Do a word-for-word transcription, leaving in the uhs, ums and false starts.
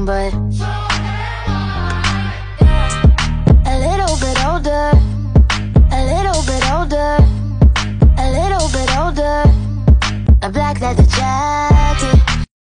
but a little bit older, a little bit older, a little bit older. A black leather jacket,